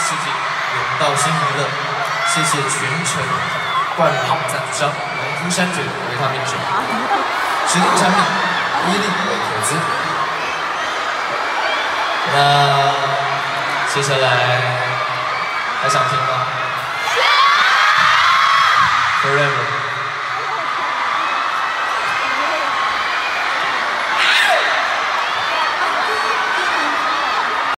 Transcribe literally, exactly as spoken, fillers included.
世界，永道新娱乐，谢谢全程冠名赞助商农夫山泉维他命酒，指定产品伊利维可兹。那接下来还想听吗 ？Forever。